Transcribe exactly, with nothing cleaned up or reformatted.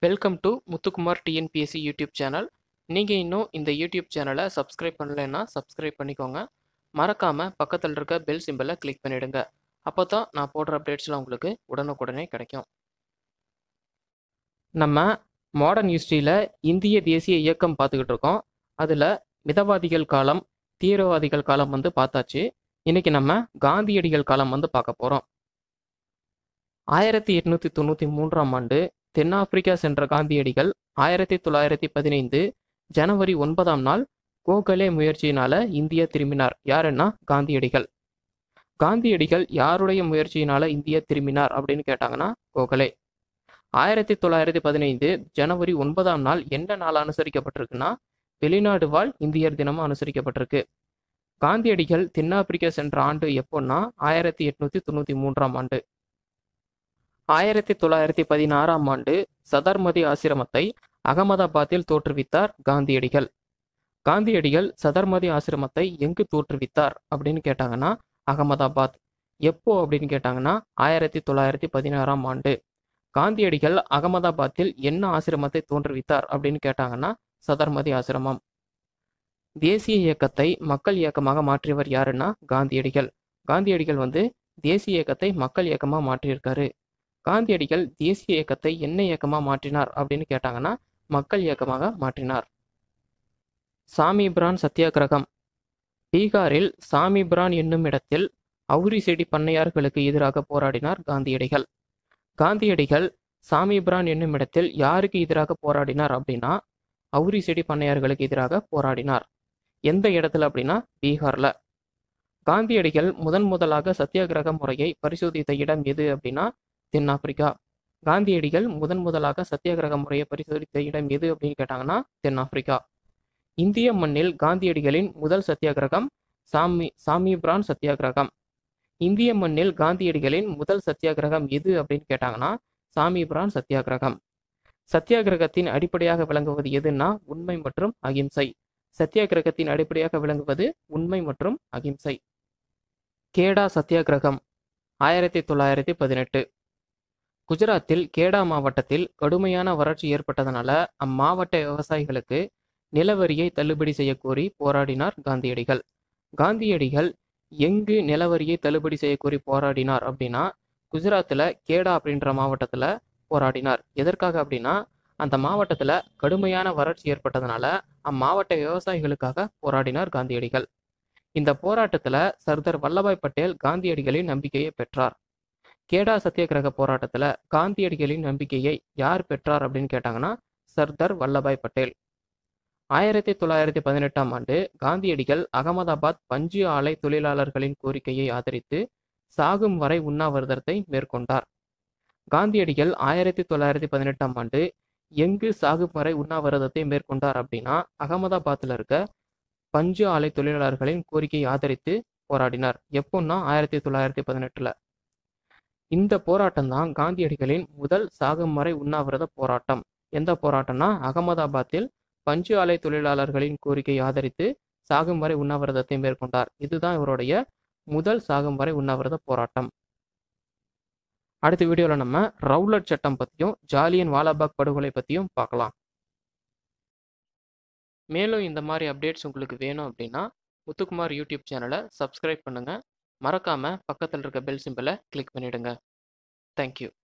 Welcome to Muthukumar TNPSC YouTube channel. நீங்கள் இன்னும் இந்த யூடியூப் சேனலை சப்ஸ்கிரைப் பண்ணலைன்னா சப்ஸ்கிரைப் பண்ணிக்கோங்க. மறக்காமல் பக்கத்தில் இருக்க பெல் சிம்பலை கிளிக் பண்ணிவிடுங்க. அப்போ தான் நான் போடுற அப்டேட்ஸ்லாம் உங்களுக்கு உடனுக்குடனே கிடைக்கும். நம்ம மாடர்ன் ஹிஸ்ட்ரியில் இந்திய தேசிய இயக்கம் பார்த்துக்கிட்டு இருக்கோம். அதில் மிதவாதிகள் காலம், தீவிரவாதிகள் காலம் வந்து பார்த்தாச்சு. இன்றைக்கி நம்ம காந்தியடிகள் காலம் வந்து பார்க்க போகிறோம். ஆயிரத்தி எட்நூற்றி தொண்ணூற்றி மூன்றாம் ஆண்டு தென்னாப்பிரிக்கா சென்ற காந்தியடிகள் ஆயிரத்தி தொள்ளாயிரத்தி பதினைந்து ஜனவரி ஒன்பதாம் நாள் கோகலே முயற்சியினால இந்தியா திரும்பினார். யாருன்னா காந்தியடிகள். காந்தியடிகள் யாருடைய முயற்சியினால இந்தியா திரும்பினார் அப்படின்னு கேட்டாங்கன்னா கோகலே. ஆயிரத்தி தொள்ளாயிரத்தி பதினைந்து ஜனவரி ஒன்பதாம் நாள் என்ன நாள் அனுசரிக்கப்பட்டிருக்குன்னா வெளிநாடு வாழ் இந்தியர் தினமும் அனுசரிக்கப்பட்டிருக்கு. காந்தியடிகள் தென்னாப்பிரிக்கா சென்ற ஆண்டு எப்போன்னா ஆயிரத்தி எட்நூத்தி தொண்ணூத்தி மூன்றாம் ஆண்டு. ஆயிரத்தி தொள்ளாயிரத்தி பதினாறாம் ஆண்டு சதர்மதி ஆசிரமத்தை அகமதாபாத்தில் தோற்றுவித்தார் காந்தியடிகள். காந்தியடிகள் சதர்மதி ஆசிரமத்தை எங்கு தோற்றுவித்தார் அப்படின்னு கேட்டாங்கன்னா அகமதாபாத். எப்போ அப்படின்னு கேட்டாங்கன்னா ஆயிரத்தி தொள்ளாயிரத்தி பதினாறாம் ஆண்டு. காந்தியடிகள் அகமதாபாத்தில் என்ன ஆசிரமத்தை தோற்றுவித்தார் அப்படின்னு கேட்டாங்கன்னா சதர்மதி ஆசிரமம். தேசிய இயக்கத்தை மக்கள் இயக்கமாக மாற்றியவர் யாருன்னா காந்தியடிகள். காந்தியடிகள் வந்து தேசிய இயக்கத்தை மக்கள் இயக்கமாக மாற்றியிருக்காரு. காந்தியடிகள் தேசிய இயக்கத்தை என்ன இயக்கமாக மாற்றினார் அப்படின்னு கேட்டாங்கன்னா மக்கள் இயக்கமாக மாற்றினார். சாமி பிரான் சத்தியாகிரகம். பீகாரில் சாமி பிரான் என்னும் இடத்தில் அவுரி செடி பண்ணையார்களுக்கு எதிராக போராடினார் காந்தியடிகள். காந்தியடிகள் சாமி பிரான் என்னும் இடத்தில் யாருக்கு எதிராக போராடினார் அப்படின்னா அவுரி செடி பண்ணையார்களுக்கு எதிராக போராடினார். எந்த இடத்துல அப்படின்னா பீகார்ல. காந்தியடிகள் முதன் முதலாக சத்தியாகிரக முறையை பரிசோதித்த இடம் எது அப்படின்னா தென்னாப்பிரிக்கா. காந்தியடிகள் முதன் முதலாக சத்தியாகிரக முறையை பரிசோதித்த இடம் எது அப்படின்னு கேட்டாங்கன்னா தென்னாப்பிரிக்கா. இந்திய மண்ணில் காந்தியடிகளின் முதல் சத்தியாகிரகம் சாமி சாமி பிரான் சத்தியாகிரகம். இந்திய மண்ணில் காந்தியடிகளின் முதல் சத்தியாகிரகம் எது அப்படின்னு கேட்டாங்கன்னா சாமி பிரான் சத்தியாகிரகம். சத்தியாகிரகத்தின் அடிப்படையாக விளங்குவது எதுன்னா உண்மை மற்றும் அகிம்சை. சத்தியாகிரகத்தின் அடிப்படையாக விளங்குவது உண்மை மற்றும் அகிம்சை. கேடா சத்தியாகிரகம் ஆயிரத்தி தொள்ளாயிரத்தி பதினெட்டு. குஜராத்தில் கேடா மாவட்டத்தில் கடுமையான வறட்சி ஏற்பட்டதனால அம்மாவட்ட விவசாயிகளுக்கு நிலவரியை தள்ளுபடி செய்ய கோரி போராடினார் காந்தியடிகள். காந்தியடிகள் எங்கு நிலவரியை தள்ளுபடி செய்ய கோரி போராடினார் அப்படின்னா குஜராத்தில் கேடா அப்படின்ற மாவட்டத்தில் போராடினார். எதற்காக அப்படின்னா அந்த மாவட்டத்தில் கடுமையான வறட்சி ஏற்பட்டதுனால அம்மாவட்ட விவசாயிகளுக்காக போராடினார் காந்தியடிகள். இந்த போராட்டத்தில் சர்தார் வல்லபாய் பட்டேல் காந்தியடிகளின் நம்பிக்கையை பெற்றார். கேடா சத்தியாகிரக போராட்டத்தில் காந்தியடிகளின் நம்பிக்கையை யார் பெற்றார் அப்படின்னு கேட்டாங்கன்னா சர்தார் வல்லபாய் பட்டேல். ஆயிரத்தி தொள்ளாயிரத்தி பதினெட்டாம் ஆண்டு காந்தியடிகள் அகமதாபாத் பஞ்சு ஆலை தொழிலாளர்களின் கோரிக்கையை ஆதரித்து சாகும் வரை உண்ணாவிரதத்தை மேற்கொண்டார். காந்தியடிகள் ஆயிரத்தி தொள்ளாயிரத்தி பதினெட்டாம் ஆண்டு எங்கு சாகும் வரை உண்ணாவிரதத்தை மேற்கொண்டார் அப்படின்னா அகமதாபாத்தில் இருக்க பஞ்சு ஆலை தொழிலாளர்களின் கோரிக்கையை ஆதரித்து போராடினார். எப்போன்னா ஆயிரத்தி தொள்ளாயிரத்தி பதினெட்டுல. இந்த போராட்டம் தான் காந்தியடிகளின் முதல் சாகும் வரை உண்ணாவிரத போராட்டம். எந்த போராட்டம்னா அகமதாபாத்தில் பஞ்சு ஆலை தொழிலாளர்களின் கோரிக்கையை ஆதரித்து சாகும் வரை உண்ணாவிரதத்தை மேற்கொண்டார். இதுதான் இவருடைய முதல் சாகும் வரை உண்ணாவிரத போராட்டம். அடுத்த வீடியோவில் நம்ம ரவுலட் சட்டம் பற்றியும் ஜாலியன் வாலாபாக் படுகொலை பற்றியும் பார்க்கலாம். மேலும் இந்த மாதிரி அப்டேட்ஸ் உங்களுக்கு வேணும் அப்படின்னா முத்துக்குமார் யூடியூப் சேனலை சப்ஸ்கிரைப் பண்ணுங்கள். மறக்காமல் பக்கத்தில் இருக்க பெல் சிம்பலை கிளிக் பண்ணிவிடுங்க. தேங்க்யூ.